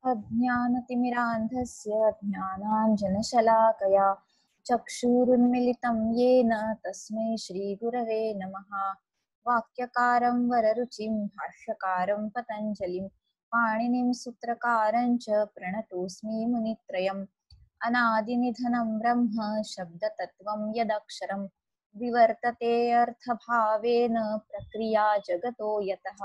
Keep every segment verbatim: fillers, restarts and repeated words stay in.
अज्ञानतिमिरान्धस्य ज्ञानाञ्जनशलाकया चक्षुरुन्मिलितं येन तस्मै श्रीगुरवे नमः। वाक्यकारं वररुचिं भाष्यकारं पतञ्जलिं पाणिनिं सूत्रकारं च प्रणतोऽस्मि मुनित्रयम्। अनादिनिधनं ब्रह्म शब्दतत्त्वं यदक्षरं विवर्तते अर्थभावेन प्रक्रिया जगतो यतः।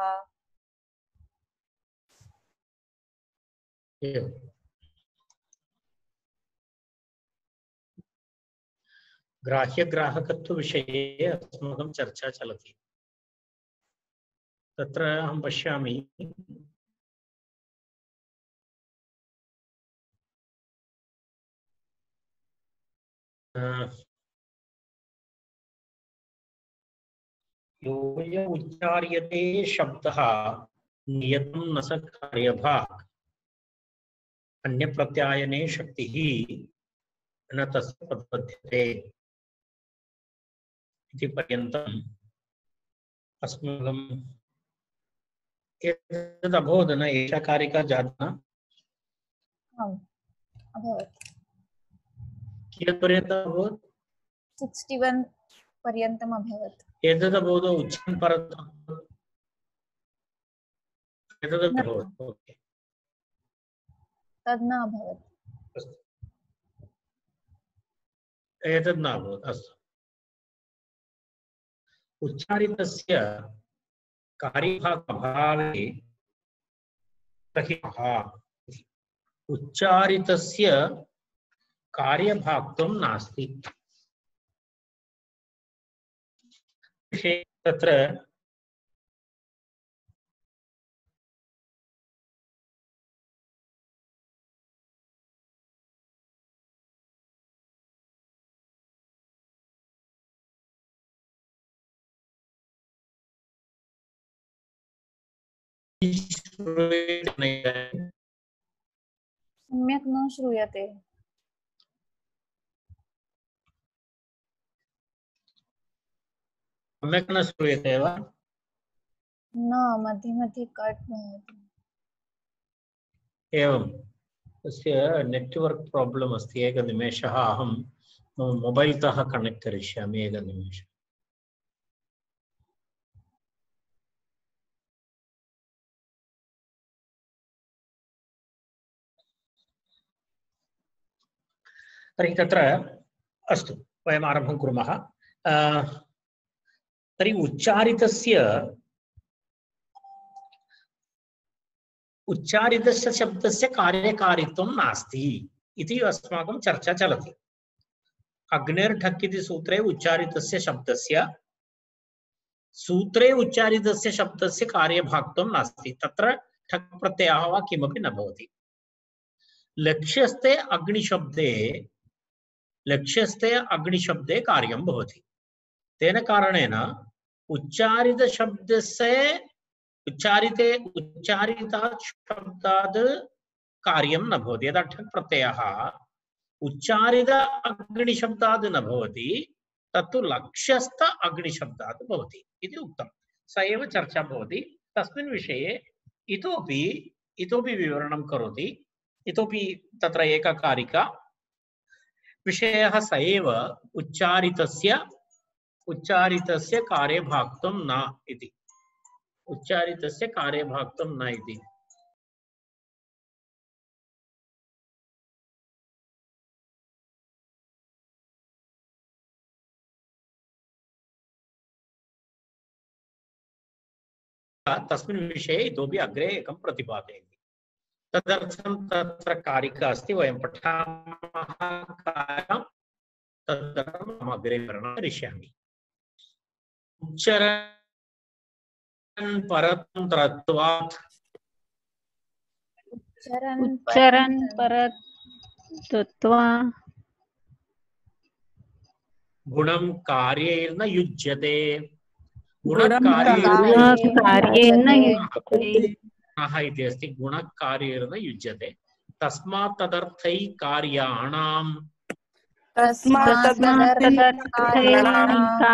ग्राह्य ग्राहकत्व विषये अस्माकं चर्चा चलति। तत्र अहं पश्यामि यो उच्चार्यते शब्दः नियतं न स कार्यभाक् अन्य प्रत्यायने शक्तिः न तस्य पद्यते इति पर्यन्तम् अस्माकं एतद् अभवत् न एषा कारिका जाता आम् अभवत्। कियत् पर्यन्तम् अभवत्? सिक्स्टि वन् पर्यन्तम् अभवत्। एतद् अभवत् उच्चारण परतः एतद् अभवत्। ओके तद् न अभवत्। अस्तु एतद् न अभवत्। अस्तु उच्चारितस्य कार्यभागभावे तर्हि उच्चारितस्य कार्यभाक्त्वं नास्ति। तत्र सम्यक् न श्रूयते। सम्यक् न श्रूयते वा? न, मध्ये मध्ये कट् भवति। एवं तस्य नेट्वर्क् प्राब्लम् अस्ति। एकनिमेषः अहं मम मोबैल् तः कनेक्ट् करिष्यामि। एकनिमेषः। तर्हि तत्र अस्तु वयम् आरम्भं कुर्मः। तर्हि उच्चारितस्य उच्चारितस्य शब्दस्य कार्यकारित्वं नास्ति इति अस्माकं चर्चा चलति। अग्निर्ढक् इति सूत्रे उच्चारितस्य शब्दस्य सूत्रे उच्चारितस्य शब्दस्य कार्यभाक्त्वं नास्ति। तत्र ठक् प्रत्ययः वा किमपि न भवति। लक्ष्यस्थे अग्निशब्दे लक्ष्यस्थे अग्निशब्दे कार्यं भवति। तेन कारणेन उच्चारितशब्दस्य उच्चारिते उच्चारितात् शब्दात् कार्यं न भवति। यदा ठक् प्रत्ययः उच्चारित अग्निशब्दात् न भवति तत्तु लक्ष्यस्थ अग्निशब्दात् भवति इति उक्तं। स एव चर्चा भवति। तस्मिन् विषये इतोपि इतोपि विवरणं करोति। इतोपि तत्र एका कारिका विषयः स एव उच्चारितस्य उच्चारितस्य कार्यभाक्त्वं न इति। उच्चारितस्य कार्यभाक्त्वं न इति। तस्मिन् विषये इतोपि अग्रे एकं प्रतिपादयति। तदर्थं तत्र कारिका अस्ति। वयं पठामः कारिकां। तदर्थम् अग्रे वर्णनं करिष्यामि। उच्चरन् परतन्त्रत्वात् उच्चरन् परतन्त्रत्वात् गुणं कार्येन युज्यते। गुणकार्येण युज्यते इति अस्ति। गुणकार्येण युज्यते। तस्मात् तदर्थै कार्याणां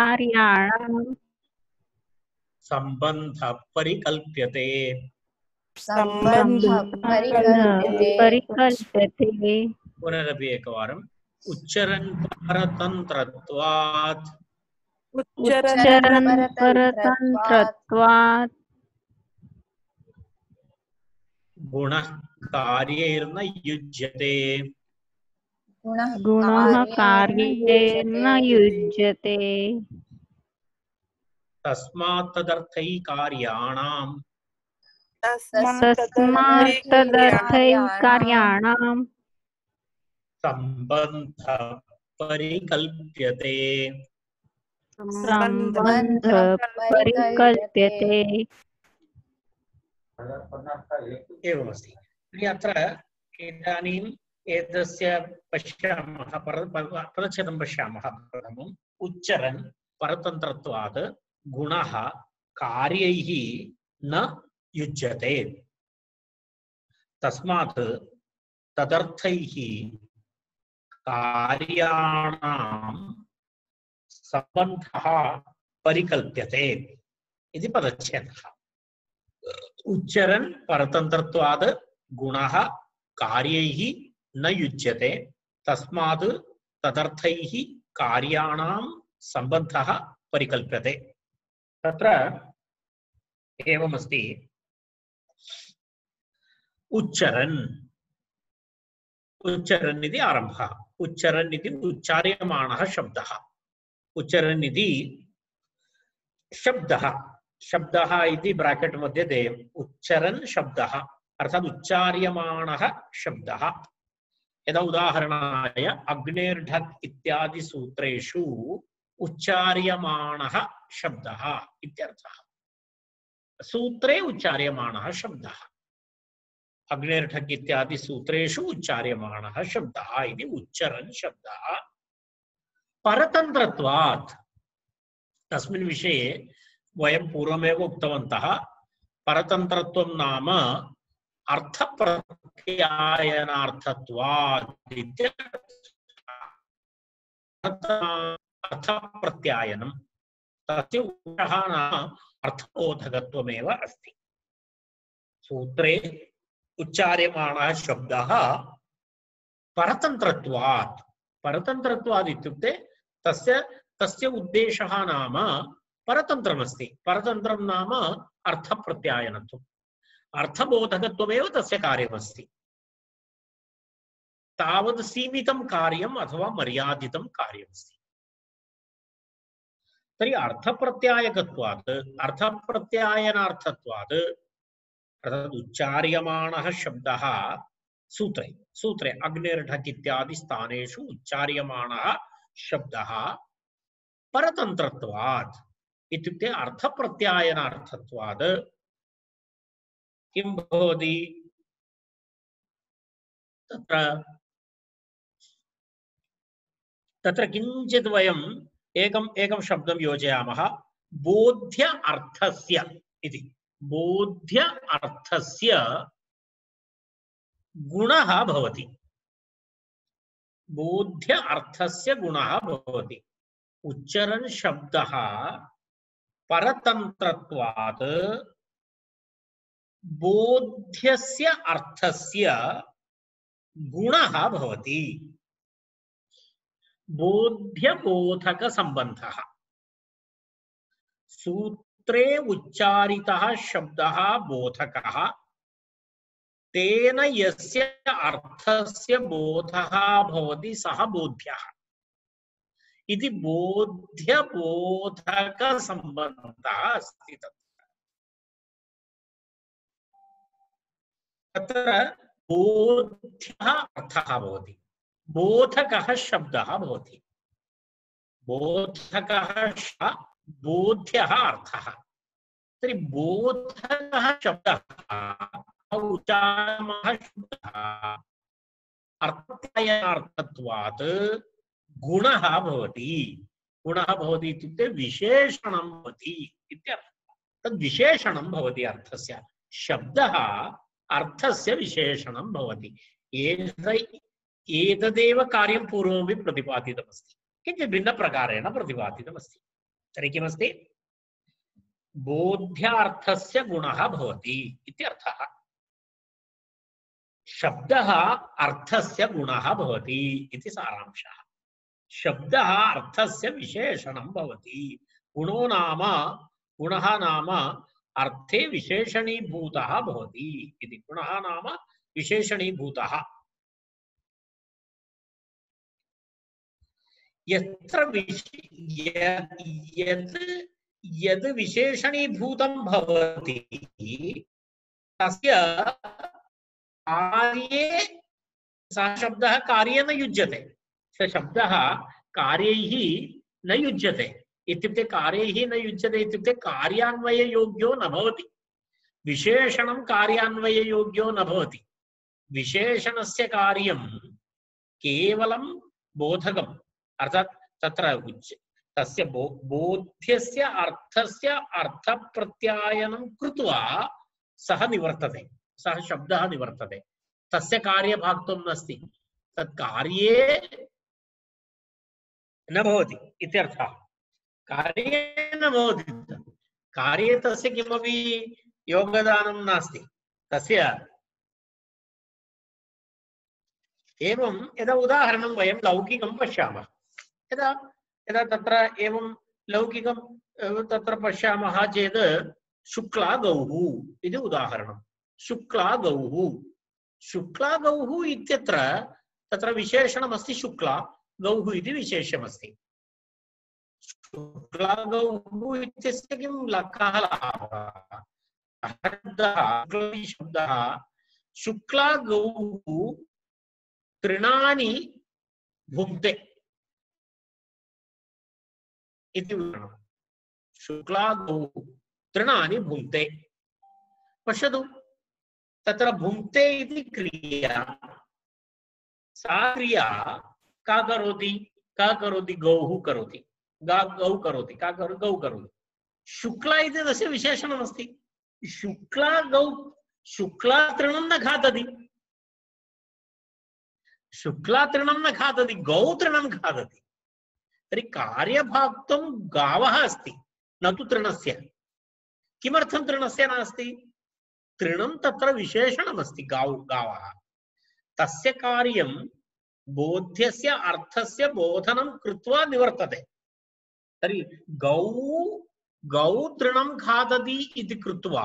कार्याणां सम्बन्धः परिकल्प्यते। सम्बन्धः परिकल्प्यते परिकल्प्यते पुनरपि एकवारम् उच्चरन् परतन्त्रत्वात् उच्चरन् परतन्त्रत्वात् गुणः कार्यैर्न युज्यते गुणः गुणः कार्येण कार्येण युज्यते तस्मात् तदर्थैकार्याणां तस्मात् तदर्थैकार्याणां सम्बन्धः परिकल्प्यते सम्बन्धः परिकल्प्यते एवमस्ति। तर्हि अत्र इदानीम् एतस्य पश्यामः पदच्छेदं पश्यामः। प्रथमम् उच्चरन् परतन्त्रत्वात् गुणः कार्यैः न युज्यते तस्मात् तदर्थैः कार्याणां सम्बन्धः परिकल्प्यते इति पदच्छेदः। उच्चरन् परतन्त्रत्वात् गुणः कार्यैः न युज्यते तस्मात् तदर्थैः कार्याणां सम्बन्धः परिकल्प्यते। तत्र एवमस्ति उच्चरन् उच्चरन् इति आरम्भः। उच्चरन् इति उच्चार्यमाणः शब्दः। उच्चरन् इति शब्दः शब्दः इति ब्राकेट् मध्ये देयम्। उच्चरन् शब्दः अर्थात् उच्चार्यमाणः शब्दः। यदा उदाहरणाय अग्नेर्ढक् इत्यादि सूत्रेषु उच्चार्यमाणः शब्दः इत्यर्थः। सूत्रे उच्चार्यमाणः शब्दः अग्नेर्ढक् इत्यादि सूत्रेषु उच्चार्यमाणः शब्दः इति उच्चरन् शब्दः। परतन्त्रत्वात् तस्मिन् विषये वयं पूर्वमेव उक्तवन्तः। परतन्त्रत्वं नाम अर्थप्रत्यायनार्थत्वात् अर्थप्रत्यायनं तस्य उद्देशः नाम अर्थबोधकत्वमेव अस्ति। सूत्रे उच्चार्यमाणः शब्दः परतन्त्रत्वात् परतन्त्रत्वात् इत्युक्ते तस्य तस्य उद्देशः नाम परतन्त्रमस्ति। परतन्त्रं नाम अर्थप्रत्यायनत्वम् अर्थबोधकत्वमेव तस्य कार्यमस्ति। तावत् सीमितं कार्यम् अथवा मर्यादितं कार्यमस्ति। तर्हि अर्थप्रत्यायकत्वात् अर्थप्रत्यायनार्थत्वात् अर्थात् उच्चार्यमाणः शब्दः सूत्रे सूत्रे अग्निर्ढक् इत्यादि स्थानेषु उच्चार्यमाणः शब्दः परतन्त्रत्वात् इत्युक्ते अर्थप्रत्यायनार्थत्वात् किं भवति तत्र तत्र किञ्चित् वयम् एकम् एकं शब्दं योजयामः। बोध्य अर्थस्य इति। बोध्य अर्थस्य गुणः भवति। बोध्य अर्थस्य गुणः भवति। उच्चरन् शब्दः परतन्त्रत्वात् बोध्यस्य अर्थस्य गुणः भवति। बोध्यबोधक संबंधः सूत्रे उच्चारितः शब्दः बोधकः तेन यस्य अर्थस्य बोधः भवति सः बोध्यः इति बोध्यबोधक संबंधः अस्ति। तत्र बोध्यः अर्थः भवति। बोधकः शब्दः भवति। बोधकः बोध्यः अर्थः। तर्हि बोधकः शब्दः उच्चार्यमाणः शब्दः अर्थप्रत्यायनार्थत्वात् गुणः भवति। गुणः भवति इत्युक्ते विशेषणं भवति इत्यर्थः। तद् विशेषणं भवति अर्थस्य। शब्दः अर्थस्य विशेषणं भवति। एतदेव कार्यं पूर्वमपि प्रतिपादितमस्ति, किञ्चित् भिन्नप्रकारेण प्रतिपादितमस्ति। तर्हि किमस्ति? बोध्यार्थस्य गुणः भवति इत्यर्थः। शब्दः अर्थस्य गुणः भवति इति सारांशः। शब्दः अर्थस्य विशेषणं भवति। गुणो नाम गुणः नाम अर्थे विशेषणीभूतः भवति इति। गुणः नाम विशेषणीभूतः। यत्र यद् यद् विशेषणीभूतं भवति तस्य कार्ये सः शब्दः कार्ये न युज्यते। सः शब्दः कार्यैः न युज्यते। इत्युक्ते कार्यैः न युज्यते इत्युक्ते कार्यान्वययोग्यो न भवति। विशेषणं कार्यान्वययोग्यो न भवति। विशेषणस्य कार्यं केवलं बोधकम्, अर्थात् तत्र उच्य तस्य बो बोध्यस्य अर्थस्य अर्थप्रत्यायनं कृत्वा सः निवर्तते, सः शब्दः निवर्तते। तस्य कार्यभाक्त्वं नास्ति, तत् कार्ये न भवति इत्यर्थः। कार्ये न भवति, कार्ये तस्य किमपि योगदानं नास्ति तस्य। एवं यदा उदाहरणं वयं लौकिकं पश्यामः, यदा यदा तत्र एवं लौकिकं तत्र पश्यामः चेत् शुक्ला गौः इति उदाहरणं। शुक्ला गौः, शुक्ला गौः इत्यत्र तत्र विशेषणमस्ति शुक्ला गौः इति विशेष्यमस्ति। शुक्ला गौः इत्यस्य किं लकः लाभः? शब्दः शुक्ला गौः तृणानि भुङ्क्ते इति उदाहरणं। शुक्ला गौः तृणानि भुङ्क्ते। पश्यतु, तत्र भुङ्क्ते इति क्रिया, सा क्रिया का करोति? का करोति? गौः करोति, गा गौ करोति, का करोति? गौ करोति। शुक्ला इति तस्य विशेषणमस्ति। शुक्ला गौ, शुक्ला तृणं न खादति, शुक्ला तृणं न खादति, गौ तृणं खादति। तर्हि कार्यभाक्त्वं गावः अस्ति, न तु तृणस्य। किमर्थं तृणस्य नास्ति? तृणं तत्र विशेषणमस्ति, गाव गावः। तस्य कार्यं बोध्यस्य अर्थस्य बोधनं कृत्वा निवर्तते। तर्हि गौ गौ तृणं खादति इति कृत्वा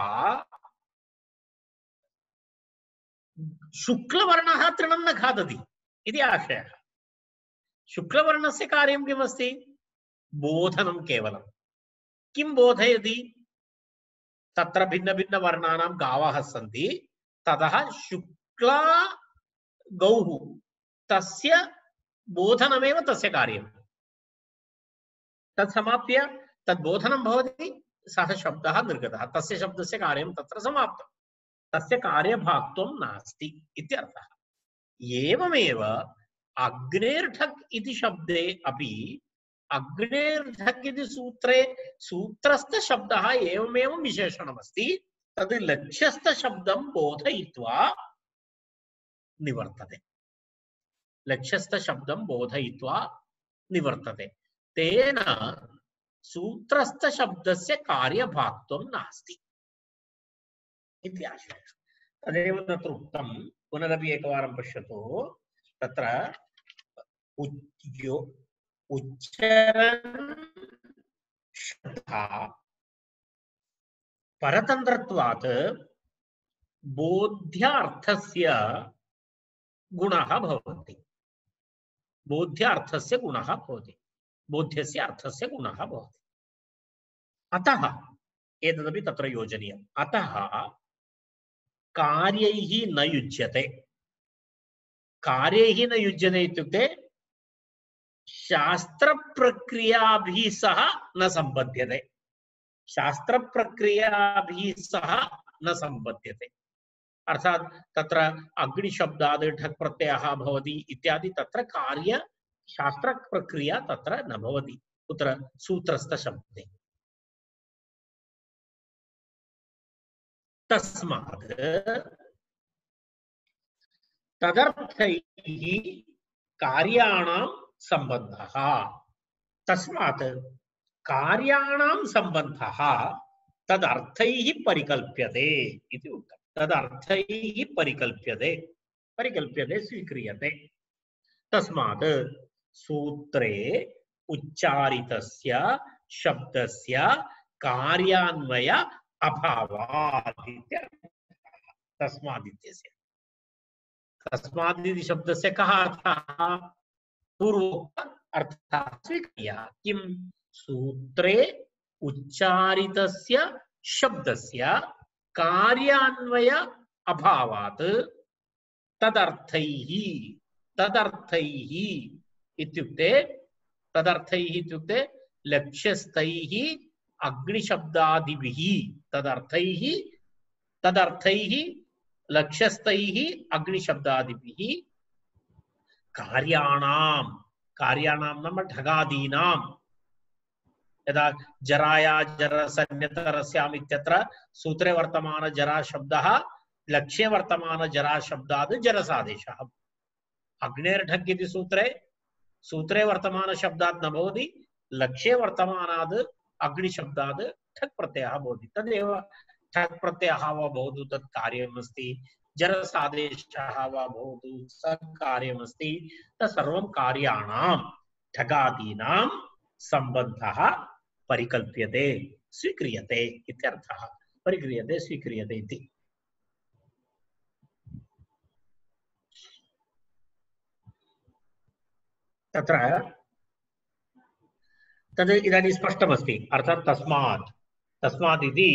शुक्लवर्णः तृणं न खादति इति आशयः। शुक्लवर्णस्य कार्यं किमस्ति? बोधनं केवलं। किं बोधयति? तत्र भिन्नभिन्नवर्णानां गावः सन्ति, ततः शुक्ला गौः, तस्य बोधनमेव तस्य कार्यं। तत् समाप्य तद् बोधनं भवति, सः शब्दः निर्गतः, तस्य शब्दस्य कार्यं तत्र समाप्तं। तस्य कार्यभाक्त्वं नास्ति इत्यर्थः। एवमेव अग्नेर्ढक् इति शब्दे अपि अग्नेर्ढक् इति सूत्रे सूत्रस्थ शब्दः एवमेव विशेषणमस्ति। तद् लक्ष्यस्थ शब्दं बोधयित्वा निवर्तते। लक्ष्यस्थ शब्दं बोधयित्वा निवर्तते। तेन सूत्रस्थ शब्दस्य कार्यभाक्त्वं नास्ति इति आशयः। तदेव तत्र उक्तं। पुनरपि एकवारं पश्यतु। तत्र उच्यो उच्चारण शब्दः परतन्त्रत्वात् बोध्यार्थस्य गुणः भवति। बोध्यार्थस्य गुणः भवति, बोध्यस्य अर्थस्य गुणः भवति। अतः एतदपि तत्र योजनीयम्। अतः कार्यैः न युज्यते। कार्यैः न युज्यते इत्युक्ते शास्त्रप्रक्रियाभिः सह न सम्बध्यते। शास्त्रप्रक्रियाभिः सह न सम्बध्यते। अर्थात तत्र अग्निशब्दात् ढक् प्रत्ययः भवति इत्यादि तत्र कार्य शास्त्र प्रक्रिया तत्र न भवति। कुत्र? सूत्रस्थ शब्दे। तस्मात् तदर्थैः कार्याणां सम्बन्धः। तस्मात् कार्याणां सम्बन्धः तदर्थैः परिकल्प्यते इति उक्तम्। तदर्थैः परिकल्प्यते। परिकल्प्यते स्वीक्रियते। तस्मात् सूत्रे उच्चारितस्य शब्दस्य कार्यान्वय अभावात् इत्यर्थः। तस्मात् इत्यस्य तस्मात् इति शब्दस्य कः अर्थः? पूर्वोक्त अर्थः स्वीक्रियः। किं? सूत्रे उच्चारितस्य शब्दस्य कार्यान्वय अभावात् तदर्थैः तदर्थैः इत्युक्ते तदर्थैः इत्युक्ते लक्ष्यस्थैः अग्निशब्दादिभिः तदर्थैः तदर्थैः लक्ष्यस्थैः अग्निशब्दादिभिः कार्याणां कार्याणां नाम ढगादीनां यदा जराया जरसन्यतरस्याम् इत्यत्र सूत्रे वर्तमान जरा शब्दः लक्ष्ये वर्तमान जरा शब्दात् जरसादेशः। अग्नेर्ढक् इति सूत्रे सूत्रे वर्तमान शब्दात् न भवति, लक्ष्ये वर्तमानात् अग्निशब्दात् ठक् प्रत्ययः भवति। तदेव ठक् प्रत्ययः वा भवतु तत् कार्यमस्ति, जरसादेशः वा भवतु तत् कार्यमस्ति। तत्सर्वं कार्याणां ठगादीनां सम्बन्धः परिकल्प्यते स्वीक्रियते इत्यर्थः। परिक्रियते स्वीक्रियते इति। तत्र तद् इदानीं स्पष्टमस्ति। अर्थात् तस्मात् तस्मात् इति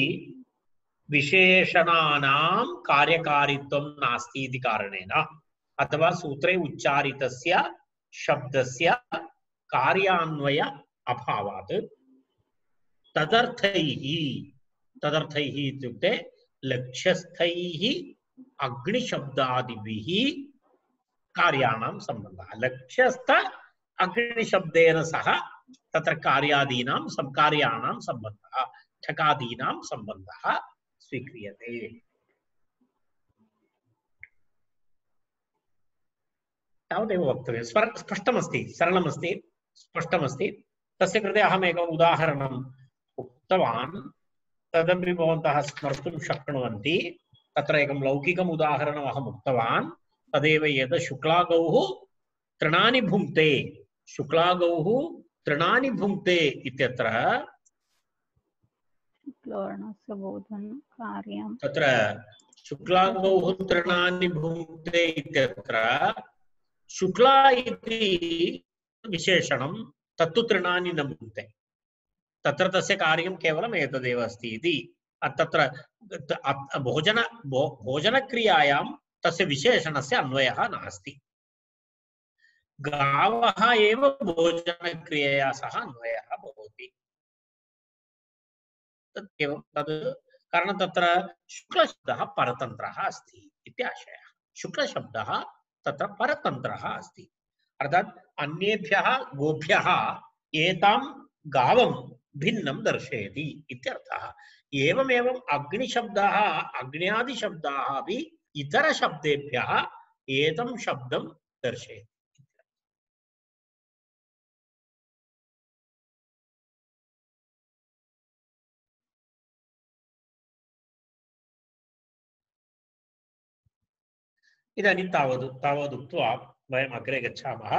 विशेषणानां कार्यकारित्वं नास्ति इति कारणेन अथवा सूत्रे उच्चारितस्य शब्दस्य कार्यान्वय अभावात् तदर्थैः तदर्थैः इत्युक्ते लक्ष्यस्थैः अग्निशब्दादिभिः कार्याणां सम्बन्धः। लक्ष्यस्थ अग्निशब्देन सह तत्र कार्यादीनां कार्याणां सम्बन्धः ठकादीनां सम्बन्धः स्वीक्रियते। तावदेव वक्तव्यं। स्पष्टमस्ति, सरलमस्ति, स्पष्टमस्ति। तस्य कृते अहम् एकम् उदाहरणम् उक्तवान्, तदपि भवन्तः स्मर्तुं शक्नुवन्ति। तत्र एकं लौकिकम् उदाहरणम् अहम् उक्तवान्, तदेव यद् शुक्लागौः तृणानि भुङ्क्ते शुक्लागौः तृणानि भुङ्क्ते इत्यत्र तत्र शुक्लागौः तृणानि भुङ्क्ते इत्यत्र शुक्ला इति विशेषणं तत्तु तृणानि न भुङ्क्ते। तत्र तस्य कार्यं केवलम् एतदेव अस्ति इति। तत्र भोजन भोजनक्रियायां तस्य विशेषणस्य अन्वयः नास्ति। गावः एव भोजनक्रियया सह अन्वयः भवति। तदेव तद् कारणं तत्र शुक्लशब्दः परतन्त्रः अस्ति इति आशयः। शुक्लशब्दः तत्र परतन्त्रः अस्ति, अर्थात् अन्येभ्यः गोभ्यः एतां गावं भिन्नं दर्शयति इत्यर्थः। एवमेवम् अग्निशब्दः अग्न्यादिशब्दाः अपि इतरशब्देभ्यः एतं शब्दं दर्शयति। इदानीं तावद् तावदुक्त्वा वयम् अग्रे गच्छामः।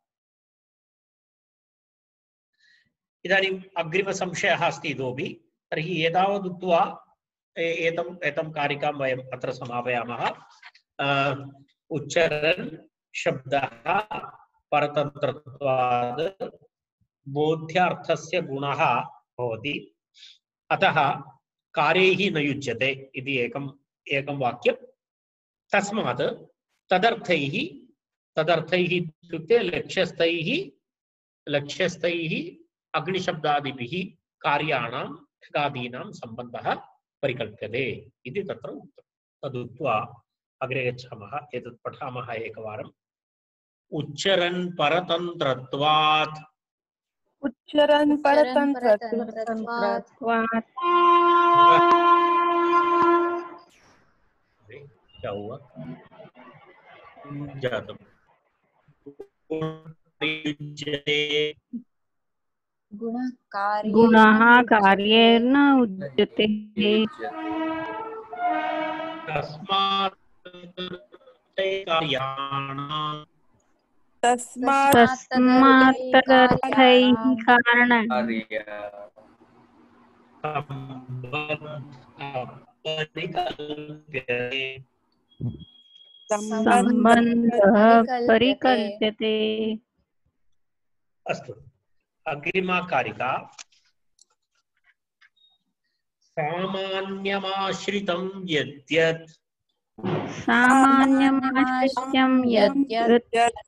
इदानीम् अग्रिमसंशयः अस्ति इतोपि। तर्हि एतावदुक्त्वा एतम् एतं कारिकां वयम् अत्र समापयामः। उच्चरन् शब्दः परतन्त्रत्वात् बोध्यार्थस्य गुणः भवति, अतः कार्यैः न युज्यते इति एकम् एकं वाक्यं। तस्मात् तदर्थैः तदर्थैः इत्युक्ते लक्ष्यस्थैः लक्ष्यस्थैः अग्निशब्दादिभिः कार्याणां ठगादीनां सम्बन्धः परिकल्प्यते इति तत्र उक्तं। तदुक्त्वा अग्रे गच्छामः। एतत् पठामः एकवारम्। उच्चरन् परतन्त्रत्वात् उच्चरन् परतन्त्रत्वात् क्या हुआ जातम गुणः कार्येण उच्यते। तस्मात् कार्याणां तस्मात् तस्मात् तदर्थैः कारणं परिकल्प्यते। सम्बन्धः परिकल्प्यते। अस्तु, अग्रिमा कारिका सामान्यमाश्रितं यद्यत् सामान्यमाश्रित्यं यद्यत् यत्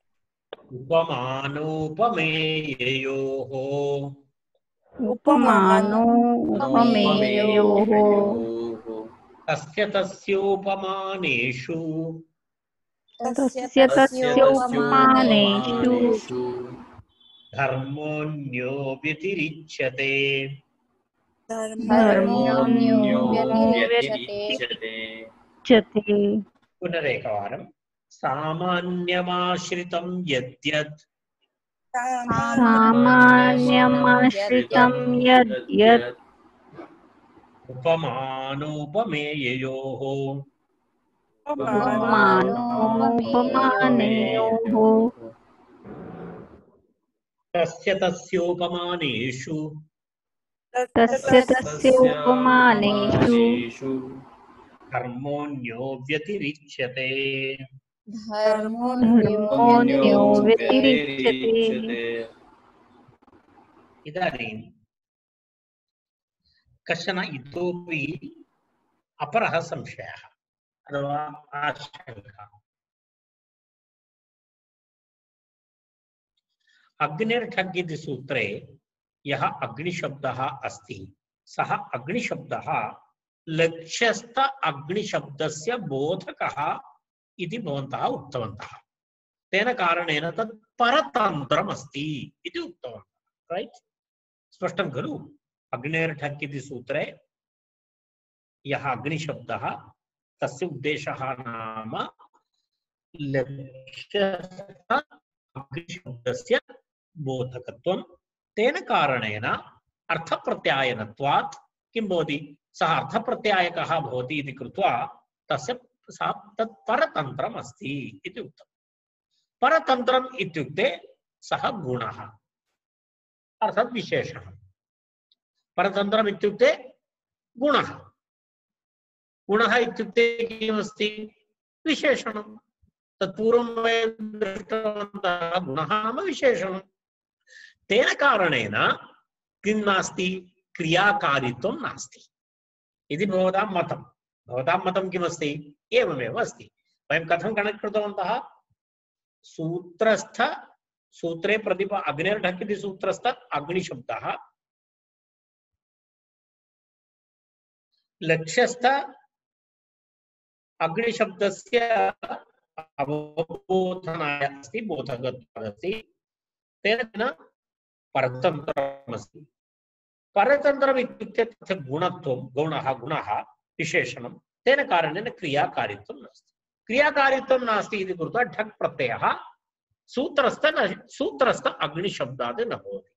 उपमानोपमेययोः उपमानो उपमेयोः तस्य तस्योपमानेषु तस्य तस्योपमानेषु धर्मोऽन्यो व्यतिरिच्यते। धर्मोऽन्यो व्यतिरिच्यते। पुनरेकवारं सामान्यमाश्रितं यद्यत् सामान्यमाश्रितं यद्यत् उपमानोपमेययोः उपमानोपमानयोः तस्य तस्योपमानेषु तस्य तस्योपमानेषु धर्मोऽन्यो व्यतिरिच्यते। धर्मोऽन्यो व्यतिरिच्यते। इदानीं कश्चन इतोपि अपरः संशयः अथवा आशंका। अग्निर्ठग् इति सूत्रे यः अग्निशब्दः अस्ति सः अग्निशब्दः लक्ष्यस्थ अग्निशब्दस्य बोधकः इति भवन्तः उक्तवन्तः। तेन कारणेन तत् परतन्त्रम् अस्ति इति उक्तवन्तः। राइट? स्पष्टं खलु? अग्निर्ठग् इति सूत्रे यः अग्निशब्दः तस्य उद्देशः नाम लक्ष्यस्थ अग्निशब्दस्य बोधकत्वं। तेन कारणेन अर्थप्रत्यायनत्वात् किं भवति? सः अर्थप्रत्यायकः भवति इति कृत्वा तस्य तत् परतन्त्रम् अस्ति इति उक्तं। परतन्त्रम् इत्युक्ते सः गुणः अर्थात् विशेषः। परतन्त्रम् इत्युक्ते गुणः। गुणः इत्युक्ते किमस्ति? विशेषणं। तत्पूर्वं वयं दृष्टवन्तः गुणः नाम विशेषणं। तेन कारणेन किं नास्ति? क्रियाकारित्वं नास्ति इति भवतां मतं। भवतां मतं किमस्ति? एवमेव अस्ति। वयं कथं कनेक्ट् कृतवन्तः? सूत्रस्थ सूत्रे प्रतिप अग्निर्ढक् इति सूत्रस्थ अग्निशब्दः लक्ष्यस्थ अग्निशब्दस्य अवबोधनाय अस्ति, बोधकत्वादस्ति। तेन परतन्त्रमस्ति। परतन्त्रम् इत्युक्ते तस्य गुणत्वं, गुणः गुणः विशेषणं। तेन कारणेन क्रियाकारित्वं नास्ति। क्रियाकारित्वं नास्ति इति कृत्वा ढक् प्रत्ययः सूत्रस्थ न सूत्रस्थ अग्निशब्दात् न भवति।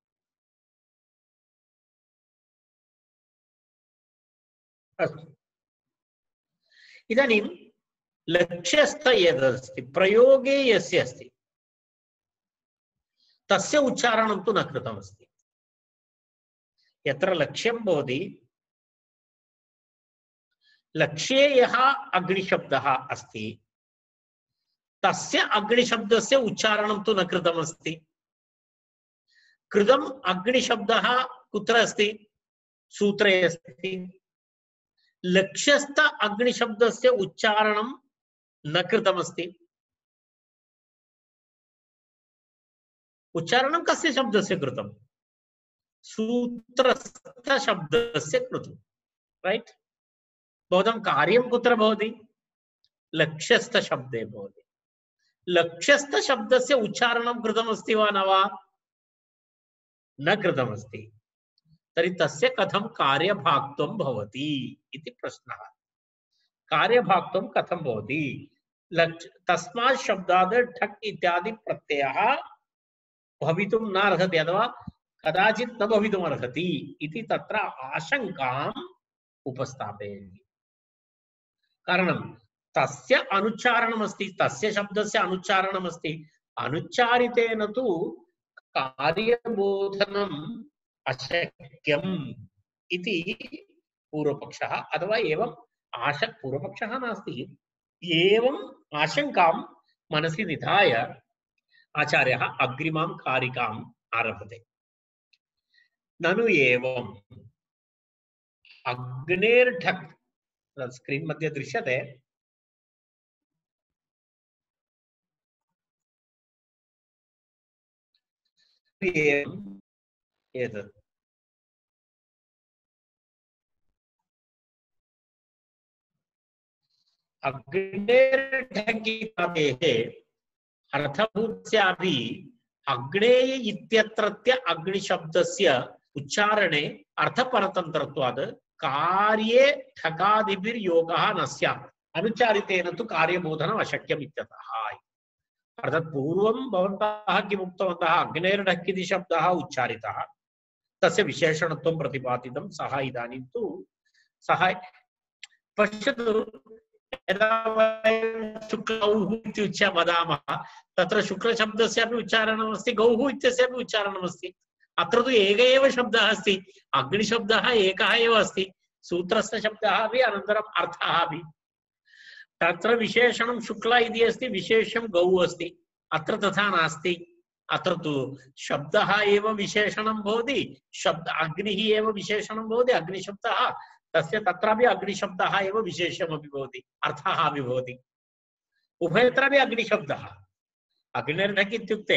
अस्तु, इदानीं लक्ष्यस्थ यदस्ति प्रयोगे यस्य अस्ति तस्य उच्चारणं तु न कृतमस्ति। यत्र लक्ष्यं भवति लक्ष्ये यः अग्निशब्दः अस्ति तस्य अग्निशब्दस्य उच्चारणं तु न कृतमस्ति। कृतम् अग्निशब्दः कुत्र अस्ति? सूत्रे अस्ति। लक्ष्यस्थ अग्निशब्दस्य उच्चारणं न कृतमस्ति। उच्चारणं कस्य शब्दस्य कृतं? सूत्रस्थ शब्दस्य कृतं। राइट? भवतां कार्यं कुत्र भवति? लक्ष्यस्थ शब्दे भवति। लक्ष्यस्थ शब्दस्य उच्चारणं कृतमस्ति वा न वा? न कृतमस्ति। तर्हि तस्य कथं कार्यभाक्त्वं भवति इति प्रश्नः। कार्यभाक्त्वं कथं भवति? लक्ष्य तस्मात् शब्दात् ठक् इत्यादि प्रत्ययः भवितुं न अर्हति अथवा कदाचित् न भवितुम् अर्हति इति तत्र आशङ्काम् उपस्थापयति। कारणं तस्य अनुच्चारणमस्ति, तस्य शब्दस्य अनुच्चारणमस्ति। अनुच्चारितेन तु कार्यबोधनम् अशक्यम् इति पूर्वपक्षः, अथवा एवम् आश पूर्वपक्षः नास्ति, एवम् आशंकां मनसि निधाय आचार्यः अग्रिमां कारिकाम् आरभते। ननु एवम् अग्नेर्ढक्, स्क्रीन् मध्ये दृश्यते, एतत् अग्नेर्ढकितादेः अर्थभूतस्यापि अग्नेय इत्यत्रत्य अग्निशब्दस्य उच्चारणे अर्थपरतन्त्रत्वात् कार्ये ठकादिभिर्योगः न स्यात्, अनुच्चारितेन तु कार्यबोधनम् अशक्यम् इत्यतः। अर्थात् पूर्वं भवन्तः किम् उक्तवन्तः, अग्नेर्ढक् इति शब्दः उच्चारितः, तस्य विशेषणत्वं प्रतिपादितं, सः इदानीं तु सः पश्यतु, यदा वयं शुक्लौः इति वदामः तत्र शुक्लशब्दस्यापि उच्चारणमस्ति, गौः इत्यस्यापि उच्चारणमस्ति। अत्र तु एक एव शब्दः अस्ति, अग्निशब्दः एकः एव अस्ति, सूत्रस्य शब्दः अपि अनन्तरम् अर्थः अपि। तत्र विशेषणं शुक्ल इति अस्ति, विशेष्यं गौः अस्ति। अत्र तथा नास्ति, अत्र तु शब्दः एव विशेषणं भवति, शब्द अग्निः एव विशेषणं भवति, अग्निशब्दः तस्य तत्रापि अग्निशब्दः एव विशेष्यमपि भवति, अर्थः अपि भवति, उभयत्रापि अग्निशब्दः। अग्निर्ढक् इत्युक्ते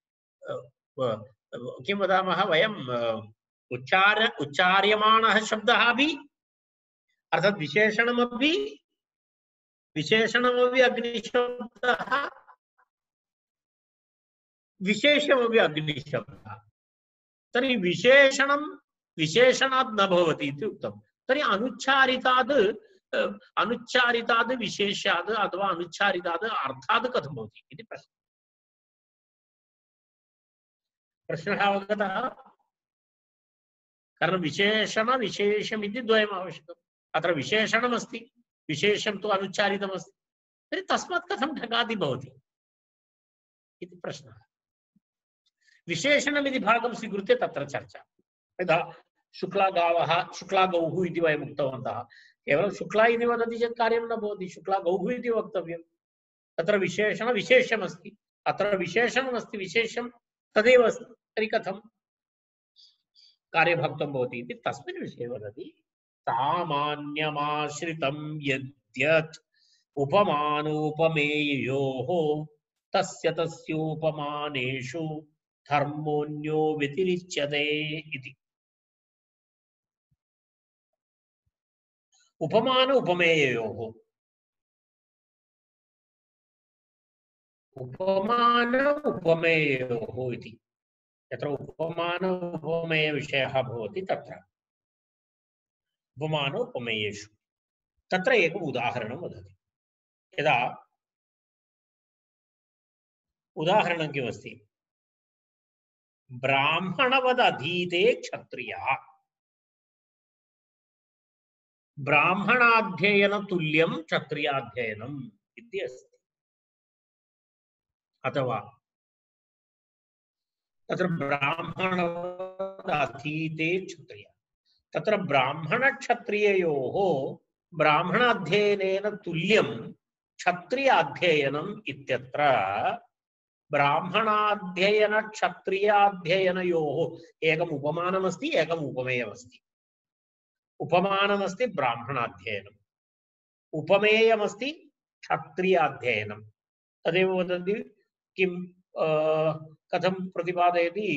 किं वदामः वयं, उच्चार उच्चार्यमाणः शब्दः अपि, अर्थात् विशेषणमपि विशेषणमपि अग्निशब्दः, विशेषमपि अग्निशब्दः। तर्हि विशेषणं विशेषणात् न भवति इति उक्तम्। तर्हि अनुच्चारिताद् अनुच्चारिताद् विशेष्याद् अथवा अनुच्चारिताद् अर्थाद् कथं भवति इति प्रश्नः। प्रश्नः अवगतः? कारण विशेषण विशेषम् इति द्वयम् आवश्यकम्। अत्र विशेषणमस्ति, विशेषं तु अनुच्चारितमस्ति, तर्हि तस्मात् कथं ढकादि भवति इति प्रश्नः। विशेषणमिति भागं स्वीकृत्य तत्र चर्चा। यदा शुक्ला गावः शुक्ला गौः इति वयम् उक्तवन्तः, केवलं शुक्ला इति वदति चेत् कार्यं न भवति, शुक्ला गौः इति वक्तव्यं। तत्र विशेषण विशेष्यमस्ति, अत्र विशेषणमस्ति, विशेष्यं तदेव अस्ति, तर्हि कथं कार्यभक्तं भवति इति तस्मिन् विषये वदति। सामान्यमाश्रितं यद्यत् उपमानोपमेयोः तस्य तस्योपमानेषु धर्मोऽन्यो व्यतिरिच्यते इति। उपमान उपमेयोः, उपमान उपमेयोः इति यत्र उपमान उपमेय विषयः भवति तत्र उपमान उपमेयेषु तत्र एकम् उदाहरणं वदति। यदा उदाहरणं किमस्ति, ब्राह्मणवद् अधीते क्षत्रियः, ब्राह्मणाध्ययन तुल्यं क्षत्रियाध्ययनम् इति अस्ति। अथवा तत्र ब्राह्मणवद् अधीते क्षत्रियः, तत्र ब्राह्मण क्षत्रिययोः ब्राह्मणाध्ययनेन तुल्यं क्षत्रियाध्ययनम् इत्यत्र ब्राह्मणाध्ययन क्षत्रियाध्ययनयोः एकम् उपमानमस्ति, एकम् उपमेयमस्ति। उपमानमस्ति ब्राह्मणाध्ययनम्, उपमेयमस्ति क्षत्रियाध्ययनं। तदेव वदति किं कथं प्रतिपादयति,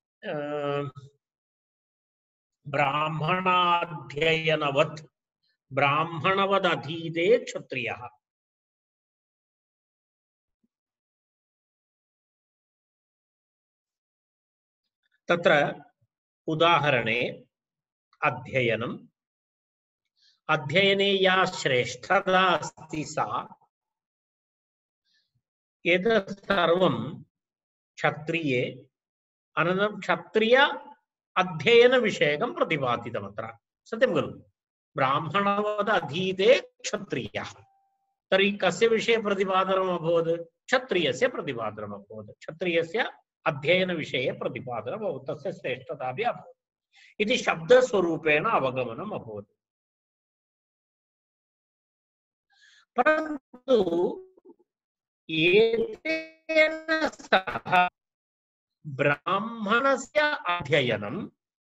ब्राह्मणाध्ययनवत् ब्राह्मणवद् अधीते क्षत्रियः। तत्र उदाहरणे अध्ययनम्, अध्ययने या श्रेष्ठता अस्ति सा, एतत् सर्वं क्षत्रिये अनन्तरं क्षत्रिय अध्ययन विषयकं प्रतिपादितमत्र। सत्यं खलु? ब्राह्मणवद् अधीते क्षत्रियः, तर्हि कस्य विषये प्रतिपादनम् अभवत्? क्षत्रियस्य प्रतिपादनम् अभवत्। क्षत्रियस्य अध्ययनविषये प्रतिपादनम् अभवत्, तस्य श्रेष्ठतापि अभवत् इति शब्दस्वरूपेण अवगमनम् अभवत्। परन्तु एतेन सह ब्राह्मणस्य अध्ययनं,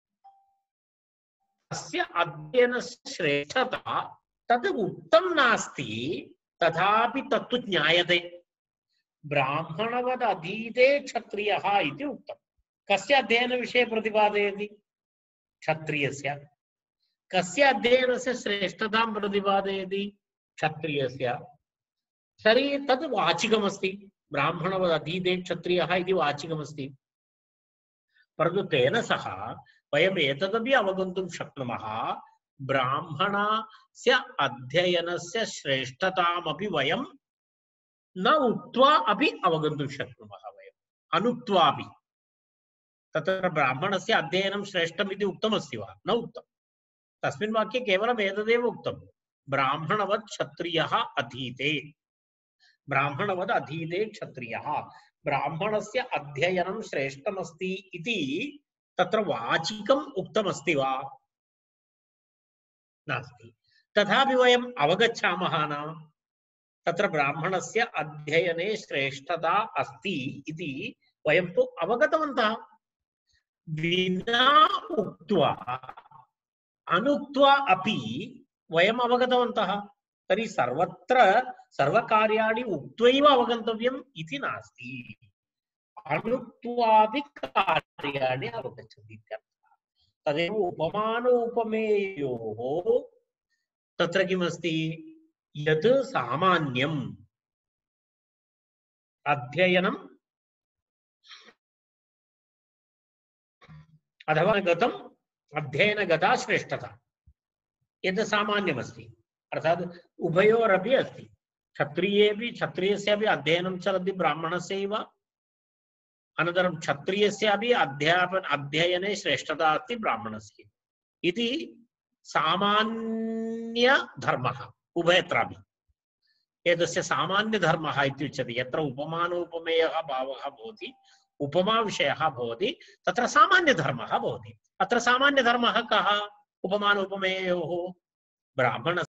तस्य अध्ययनस्य श्रेष्ठता तद् उक्तं नास्ति, तथापि तत्तु ज्ञायते। ब्राह्मणवद् अधीते क्षत्रियः इति उक्तं। कस्य अध्ययनविषये प्रतिपादयति? क्षत्रियस्य। कस्य अध्ययनस्य श्रेष्ठतां प्रतिपादयति? क्षत्रियस्य। तर्हि तद् वाचिकमस्ति। ब्राह्मणवद् अधीते क्षत्रियः इति वाचिकमस्ति। परन्तु तेन सह वयम् एतदपि अवगन्तुं शक्नुमः, ब्राह्मणस्य अध्ययनस्य श्रेष्ठतामपि वयं न उक्त्वा अपि अवगन्तुं शक्नुमः। वयम् अनुक्त्वापि। तत्र ब्राह्मणस्य अध्ययनं श्रेष्ठम् इति उक्तमस्ति वा? न उक्तं। तस्मिन् वाक्ये केवलम् एतदेव उक्तं, ब्राह्मणवत् क्षत्रियः अधीते। ब्राह्मणवद् अधीते क्षत्रियः। ब्राह्मणस्य अध्ययनं श्रेष्ठमस्ति इति तत्र वाचिकम् उक्तमस्ति वा? नास्ति। तथापि वयम् अवगच्छामः न, तत्र ब्राह्मणस्य अध्ययने श्रेष्ठता अस्ति इति वयं तु अवगतवन्तः। विना उक्त्वा अनुक्त्वा अपि वयम् अवगतवन्तः। तर्हि सर्वत्र सर्वकार्याणि उक्त्वैव अवगन्तव्यम् इति नास्ति। अनुक्त्वापि कार्याणि अवगच्छन्ति इत्यर्थः। तदेव उपमानोपमेयोः तत्र किमस्ति? यत् सामान्यम् अध्ययनम् अथवा गतम् अध्ययनगता श्रेष्ठता, यद् सामान्यमस्ति, अर्थात् उभयोरपि अस्ति। क्षत्रियेपि क्षत्रियस्यापि अध्ययनं चलति ब्राह्मणस्यैव, अनन्तरं क्षत्रियस्यापि अध्यापन अध्ययने श्रेष्ठता अस्ति ब्राह्मणस्य इति सामान्यधर्मः उभयत्रापि। एतस्य सामान्यधर्मः इत्युच्यते। यत्र उपमानोपमेयः भावः भवति, उपमाविषयः भवति, तत्र सामान्यधर्मः भवति। अत्र सामान्यधर्मः कः? उपमानोपमेयोः ब्राह्मण